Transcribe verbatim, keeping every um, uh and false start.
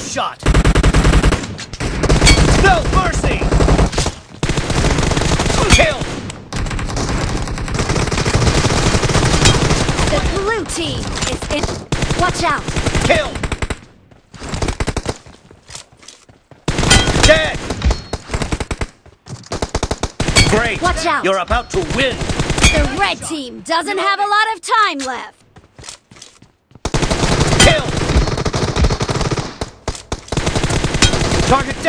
shot! No mercy! Kill! The blue team is in. Watch out! Kill! Dead! Great! Watch out! You're about to win! The red team doesn't have a lot of time left. Kill! Target down!